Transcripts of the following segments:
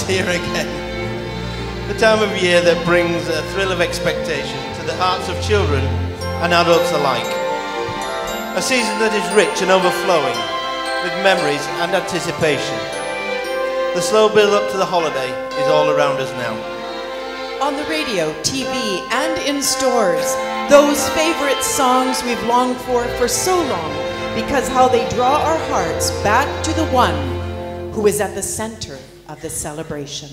here again. The time of year that brings a thrill of expectation to the hearts of children and adults alike. A season that is rich and overflowing with memories and anticipation. The slow build up to the holiday is all around us now. On the radio, TV, and in stores, those favorite songs we've longed for so long, because how they draw our hearts back to the one who is at the center of the celebration.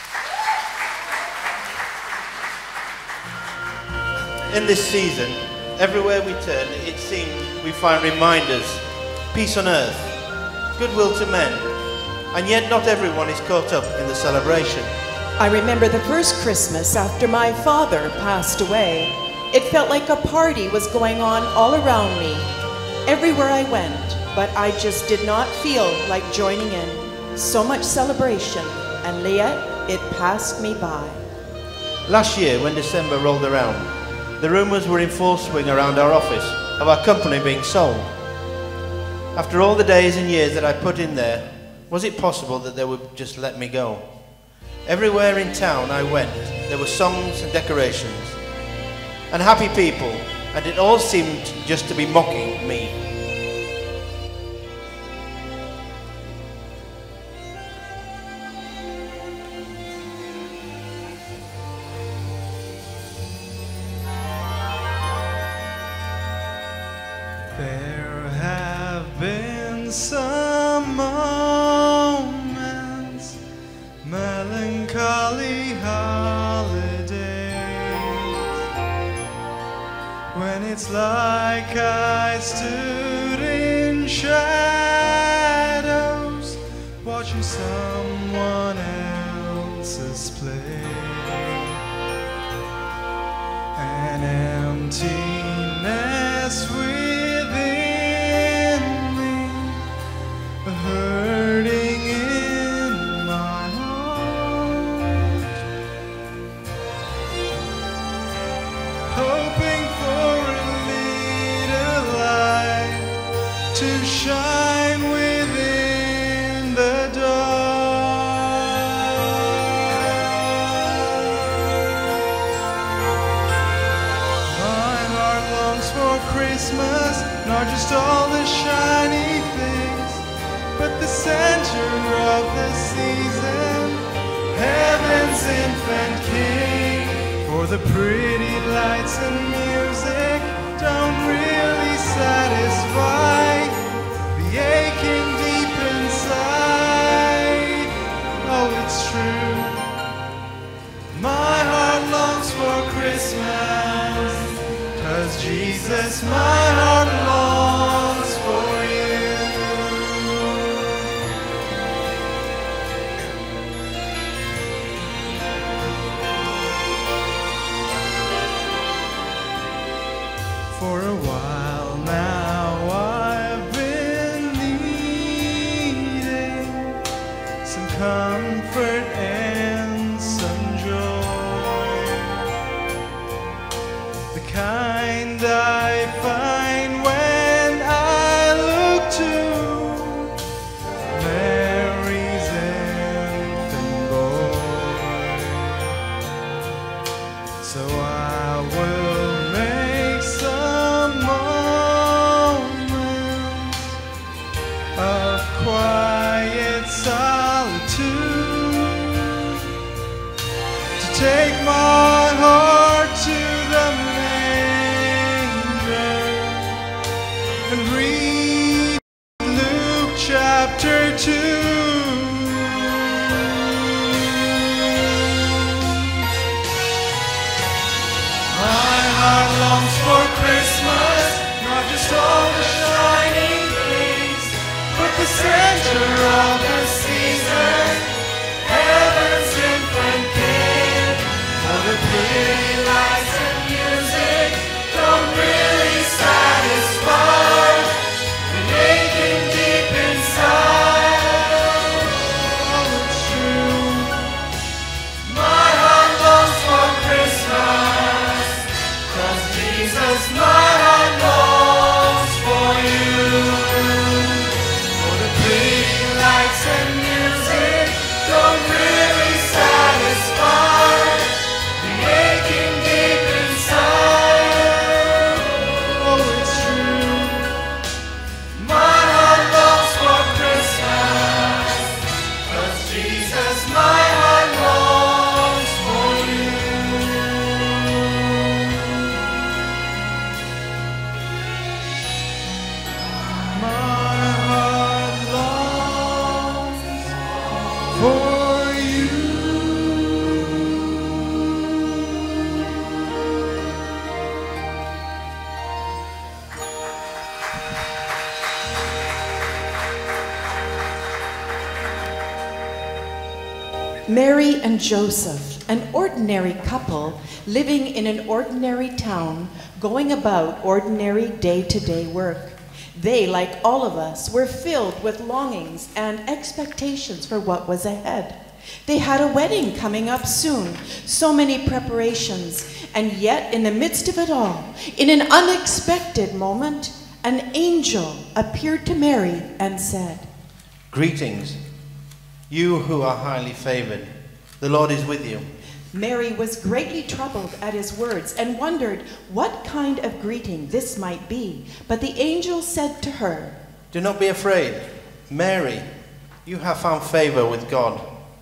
In this season, Everywhere we turn, it seems we find reminders, peace on earth, goodwill to men, and yet not everyone is caught up in the celebration. I remember the first Christmas after my father passed away. It felt like a party was going on all around me, everywhere I went, but I just did not feel like joining in. So much celebration, and yet it passed me by. Last year, when December rolled around, the rumours were in full swing around our office of our company being sold. After all the days and years that I put in there, was it possible that they would just let me go? Everywhere in town I went, there were songs and decorations, and happy people, and it all seemed just to be mocking me. There have been some moments, melancholy holidays, when it's like I stood in shadows, watching someone else's play. An emptiness within me, a hurting in my heart, hoping for a little light to shine within the dark. My heart longs for Christmas, not just all the shiny things, but the center of the season, heaven's infant king. For the pretty lights and music don't really satisfy the aching deep inside. Oh, it's true, my heart longs for Christmas, 'cause Jesus, my heart longs for you. For a while now I've been needing some comfort and some joy, the kind I find when I look to Mary's infant boy. So I will make some moments of quiet solitude to take my heart to the manger and read Luke chapter 2. My heart longs for Christmas, not just all the shining things, but the center of the season, heaven's infant king. For the pretty lights and music don't really satisfy the aching deep inside. Oh, it's true, my heart longs for Christmas, 'cause Jesus, my heart longs for you. For the pretty lights and music don't really satisfy the aching deep inside. Oh, it's true, my heart longs for Christmas, 'cause Jesus, my heart longs for you. My heart longs Mary and Joseph, an ordinary couple living in an ordinary town, going about ordinary day-to-day work. They, like all of us, were filled with longings and expectations for what was ahead. They had a wedding coming up soon, so many preparations, and yet in the midst of it all, in an unexpected moment, an angel appeared to Mary and said, "Greetings, you who are highly favored. The Lord is with you." Mary was greatly troubled at his words and wondered what kind of greeting this might be. But the angel said to her, "Do not be afraid, Mary. You have found favor with God.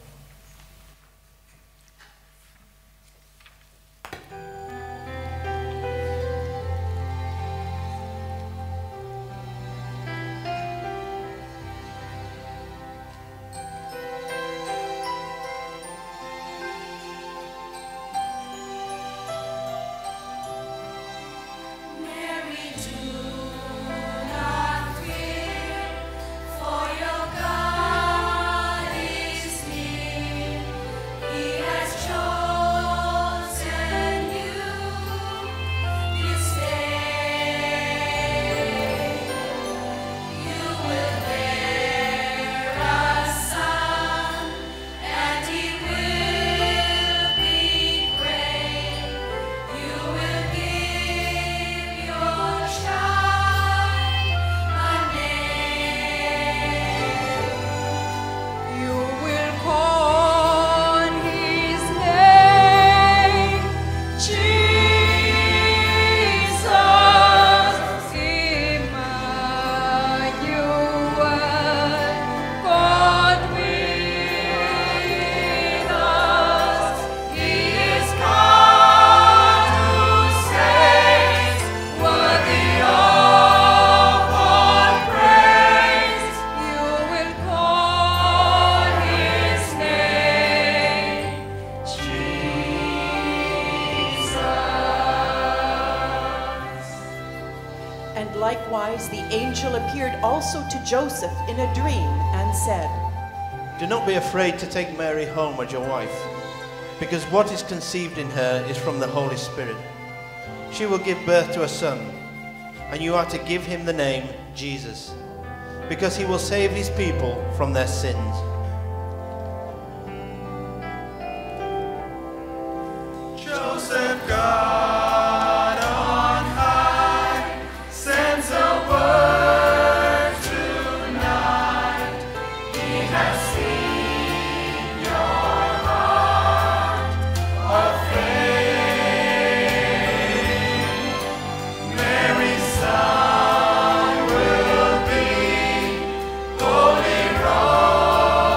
Likewise, the angel appeared also to Joseph in a dream and said, Do not be afraid to take Mary home as your wife, because what is conceived in her is from the Holy Spirit. She will give birth to a son, and you are to give him the name Jesus, because he will save his people from their sins. Joseph, God on high, sends a word tonight. He has seen your heart of faith. Mary's son will be Holy Rose.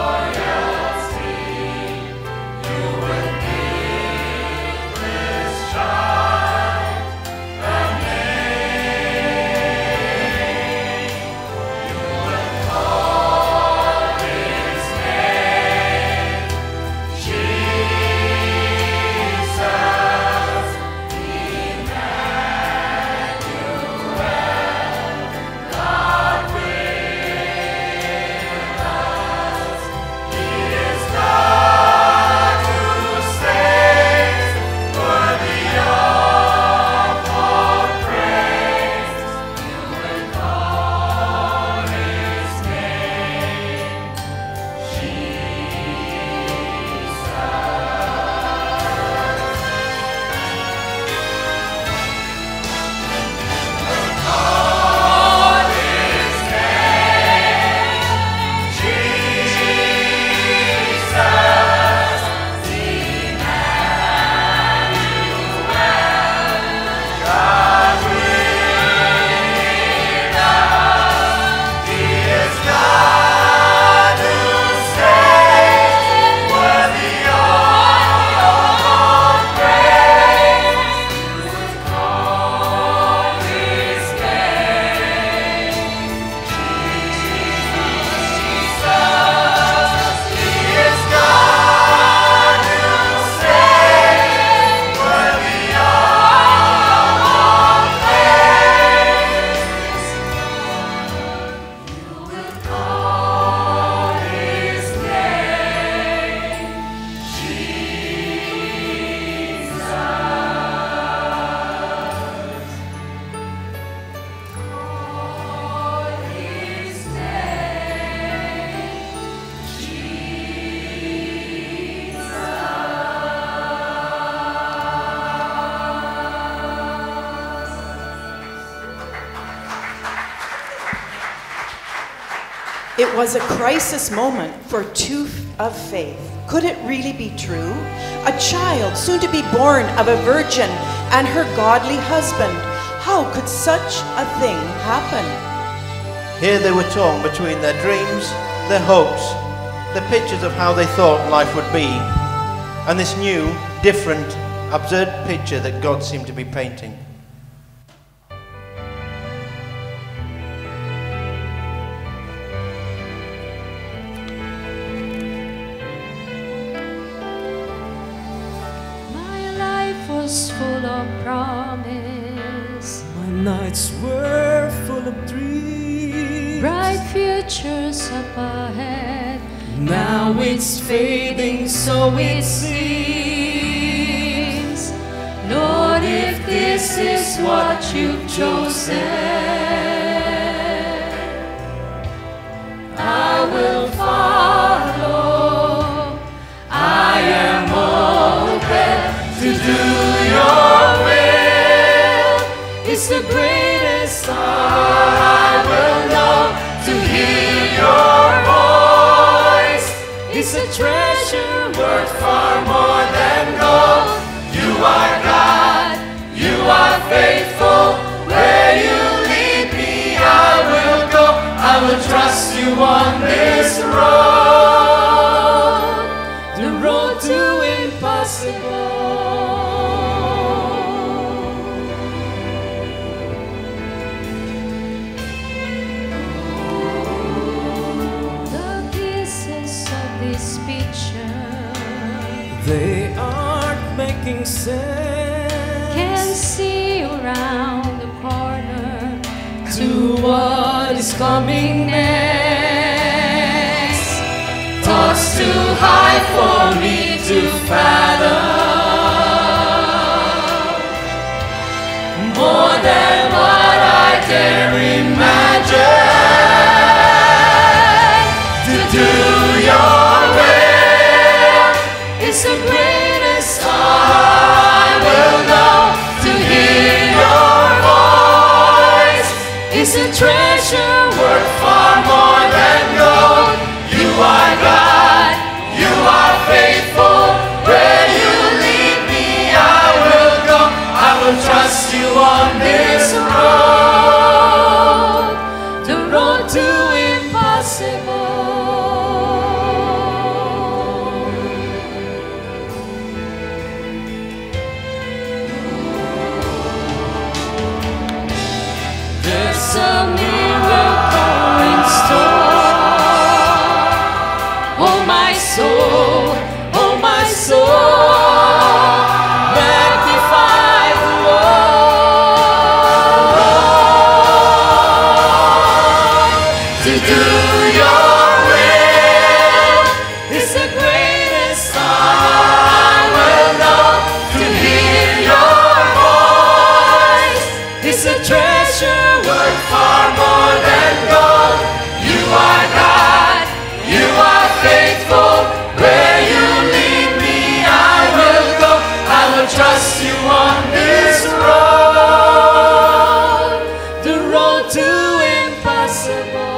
It was a crisis moment for two of faith. Could it really be true? A child soon to be born of a virgin and her godly husband. How could such a thing happen? Here they were torn between their dreams, their hopes, the pictures of how they thought life would be, and this new, different, absurd picture that God seemed to be painting. My life was full of promise. My nights were full of dreams. Bright futures up ahead. Now it's fading, so it seems. Lord, if this is what you've chosen, I will follow. I am open to do your will. It's the greatest song I will know, to hear your voice. It's a treasure worth far more than gold. You are God, you are faithful. Where you lead me, I will go. I will trust you on this road, the road to impossible. The pieces of this picture They aren't making sense. can see around the corner To what is coming next. Thoughts too high for me to fathom. More than what I dare imagine. To do your will is the greatest song I will know. To hear your voice is a treasure worth far more than gold. You are God, you are faithful. Where you lead me, I will go. I will trust you on this road, the road to impossible. There's a miracle in store. Oh my soul, oh my soul, magnify the Lord. To do your will is the greatest song I will know. To hear your voice is a treasure worth far more than gold. You are God, you are faithful. Where you lead me, I will go. I will trust you on this road, the road to impossible.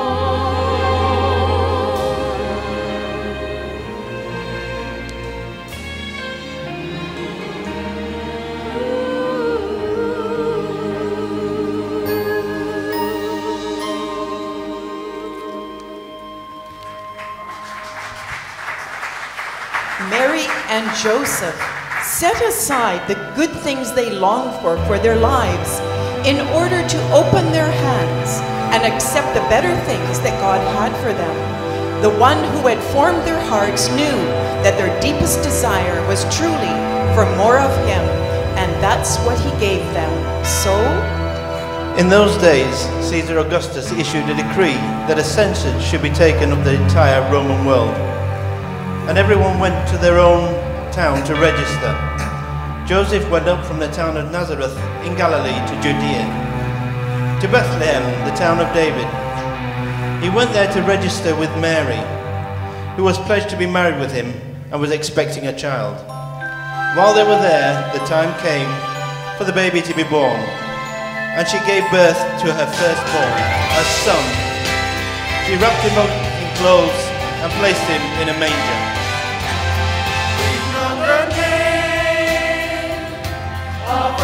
Mary and Joseph set aside the good things they longed for their lives in order to open their hands and accept the better things that God had for them. The one who had formed their hearts knew that their deepest desire was truly for more of him, and that's what he gave them. So, In those days, Caesar Augustus issued a decree that a census should be taken of the entire Roman world, and everyone went to their own town to register. Joseph went up from the town of Nazareth in Galilee to Judea, to Bethlehem, the town of David. He went there to register with Mary, who was pledged to be married with him and was expecting a child. While they were there, the time came for the baby to be born, and she gave birth to her firstborn, a son. She wrapped him up in clothes and placed him in a manger. We know the name of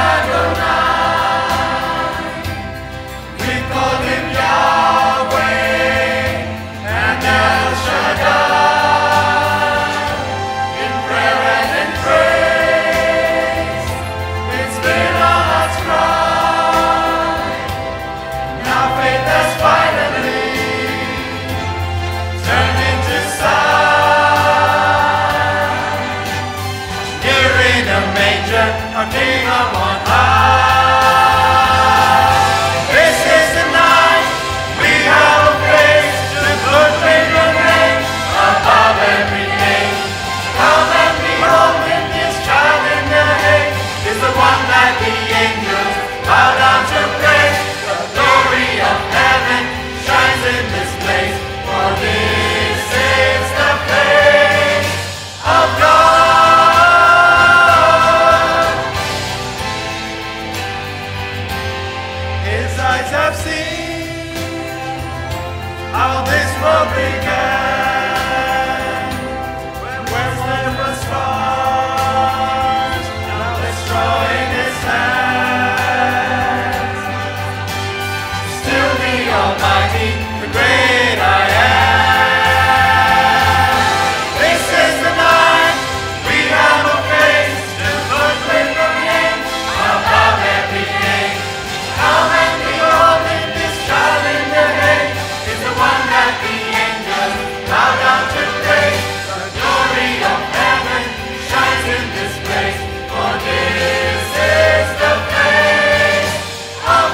Adonai. We call him Yahweh and El Shaddai. In prayer and in praise, it's been our heart's cry. Now faith has finally turned into sight. Here in a manger, our King up on high. This is the night we have a place to put with your name above every name. Come and behold him, this child in the hay is the one that the angels bow down to praise. The glory of heaven shines in this place, for this is the place of God. His eyes have seen how this world began, when Westland was scars, now the straw in his hands. Still the Almighty, the great I am. This is the night we have a place to put with the name above every name. Come and behold him, this child in the hay is the one that the angels bow down to praise. The glory of heaven shines in this place, for this is the place of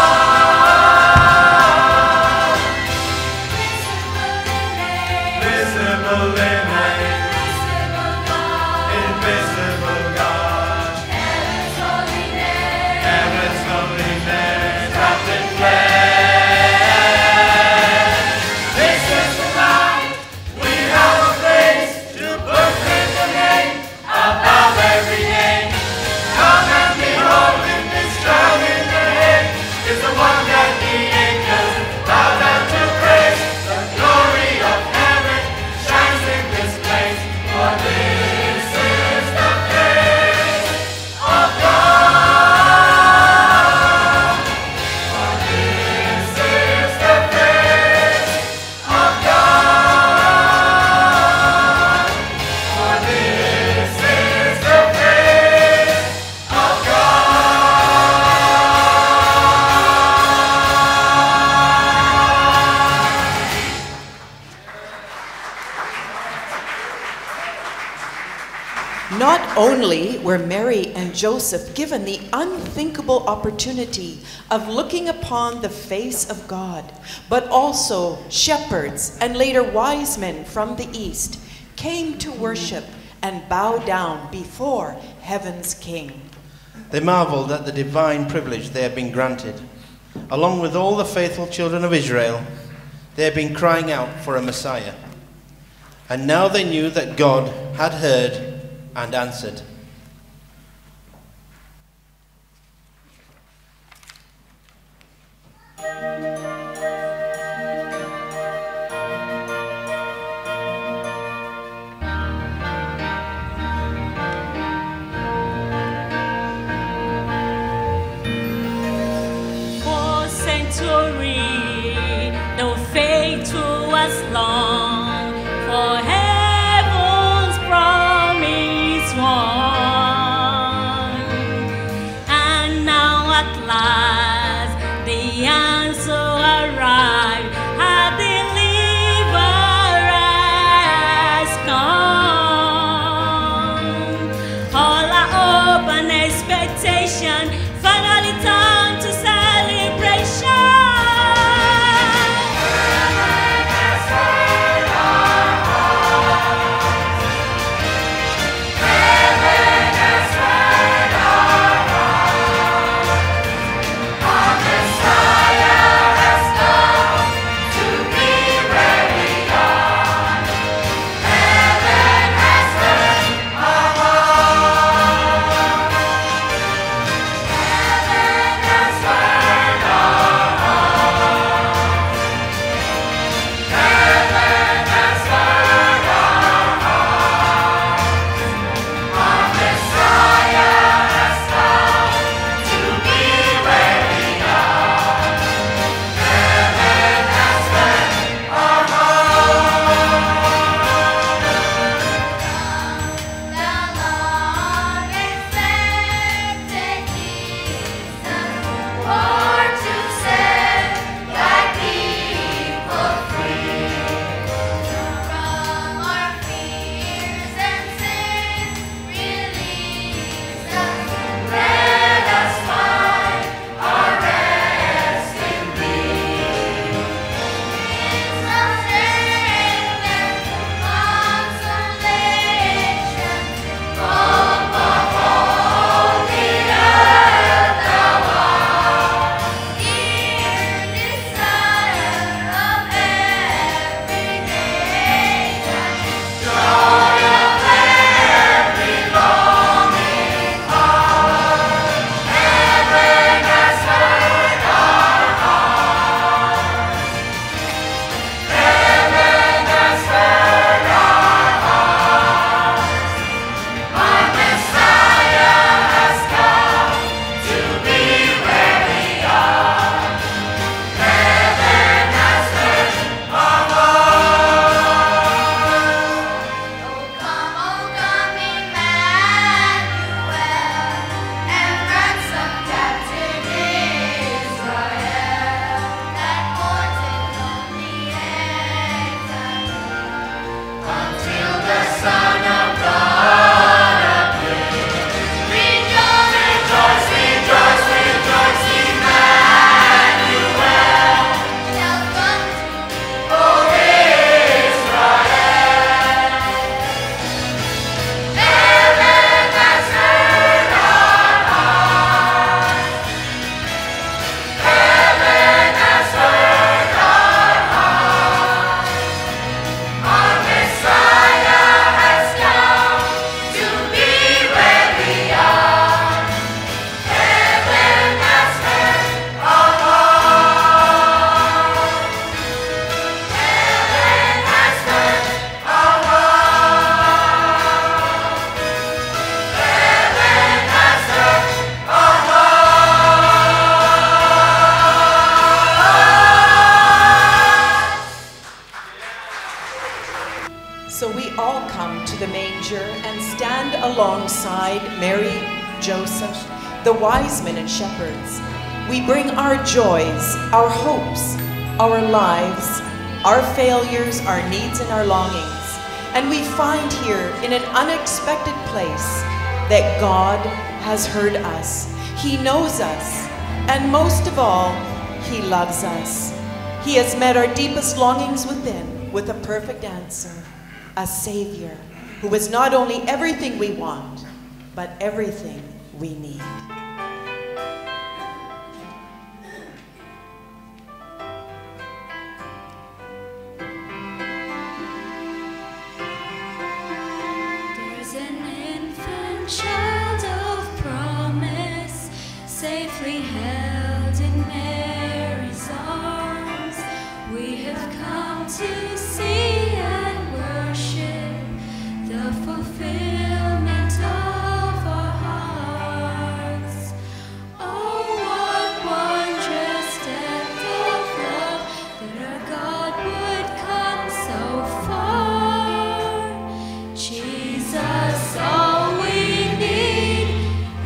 God. Visible in name, invisible God, heaven's holy name, wrapped in flesh. This is the night we have a place to put with the name above every name. Come and behold him, this child in the hay is the one that the angels bow down to praise. The glory of heaven shines in this place, for this is the place of God. For this is the place of God. For this is the place of Not only were Mary and Joseph given the unthinkable opportunity of looking upon the face of God, but also shepherds and later wise men from the east came to worship and bow down before heaven's King. They marveled at the divine privilege they had been granted. Along with all the faithful children of Israel, they had been crying out for a Messiah. And now they knew that God had heard and answered. For centuries, though faithful was long, for heaven's promise won. And now at last the answer arrived, our deliverer has come. All our hope and expectation finally turned to celebration. Heaven has So we all come to the manger and stand alongside Mary, Joseph, the wise men and shepherds. We bring our joys, our hopes, our lives, our failures, our needs, and our longings. And we find here in an unexpected place that God has heard us. He knows us, and most of all, He loves us. He has met our deepest longings within with a perfect answer, a Savior who is not only everything we want, but everything we need. There's an infant child of promise, safely held in Mary's arms. We have come to see and worship the fulfillment of our hearts. Oh, what wondrous depth of love that our God would come so far. Jesus, all we need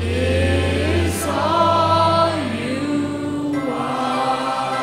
is all you are.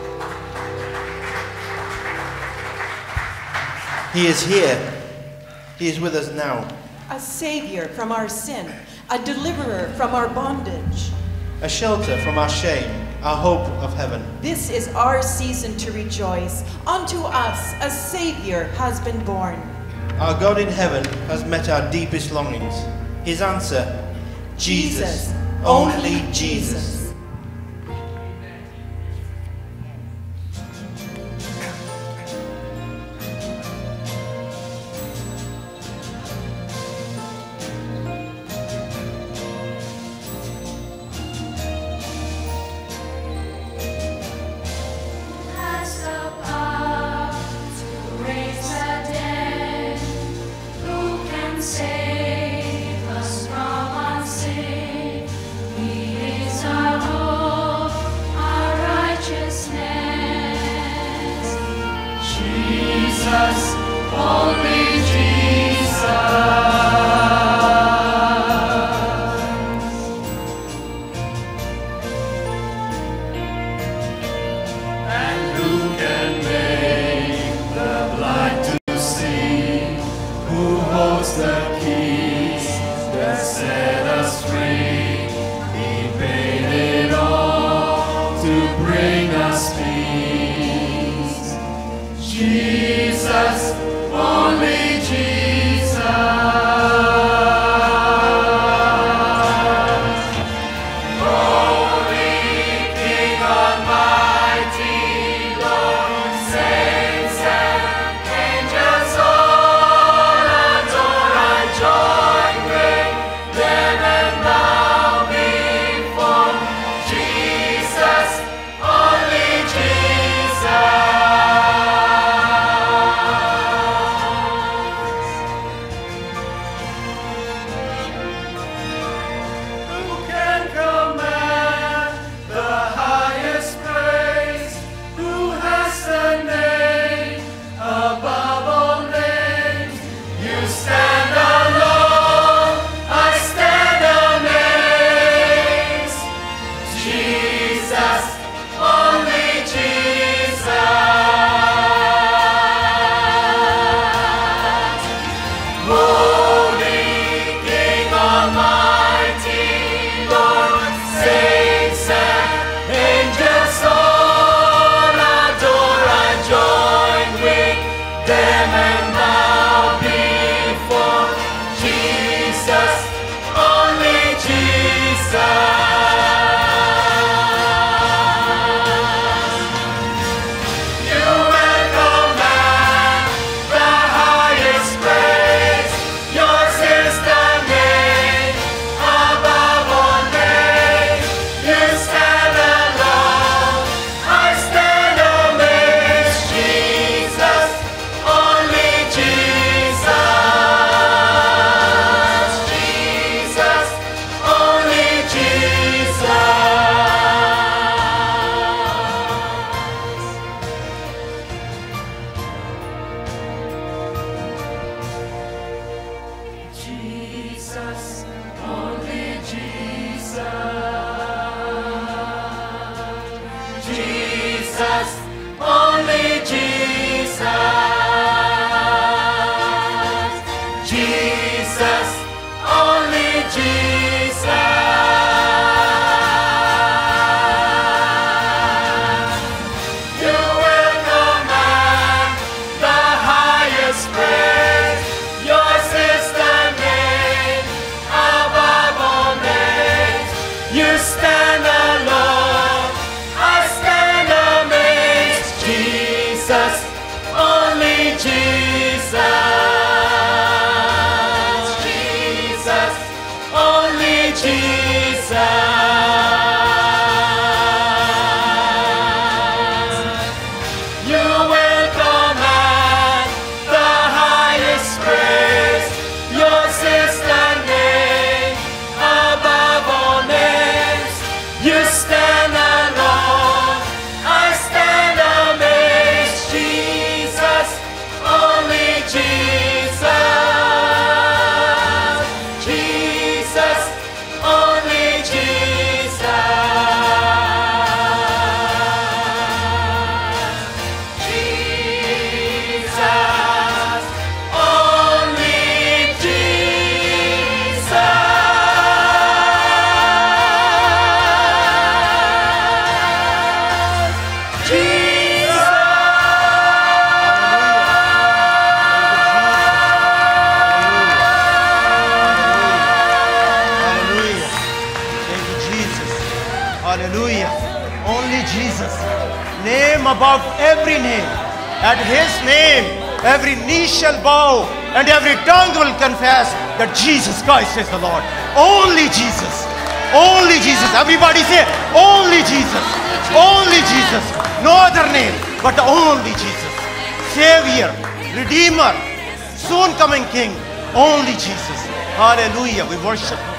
He is here. He is with us now. A savior from our sin, a deliverer from our bondage. A shelter from our shame, our hope of heaven. This is our season to rejoice. Unto us a savior has been born. Our God in heaven has met our deepest longings. His answer, Jesus, only Jesus. Save us from our sin. He is our hope, our righteousness. Jesus, only Jesus. And who can make the blind to see? Who holds the keys that set us free? He paid it all to bring us peace. Jesus, only Jesus. Holy King Almighty, Lord, saints and angels all adore and join with them and bow before Jesus, only Jesus. Who can command the highest praise? Who has the name above all names? You stand alone, I stand amazed. Jesus, only Jesus. Holy King Almighty, Lord, saints and angels all adore and join with them and bow before Jesus, only Jesus. You will command the highest praise. Yours is the name above all names. You stand alone, I stand amazed. Jesus, only Jesus. Jesus, only Jesus. Jesus, only Jesus. Jesus, only Jesus. Jesus, only Jesus. You will command the highest praise. Yours is the name above all names. You stand alone, I stand amazed. Jesus, only Jesus. Jesus, only Jesus. You will command the highest praise. Yours is the name above all names. You stand alone, I stand amazed. Jesus, only Jesus. above every name. At his name, every knee shall bow and every tongue will confess that Jesus Christ is the Lord. Only Jesus. Only Jesus. Everybody say, only Jesus. Only Jesus. No other name, but only Jesus. Savior, Redeemer, soon coming King. Only Jesus. Hallelujah. We worship.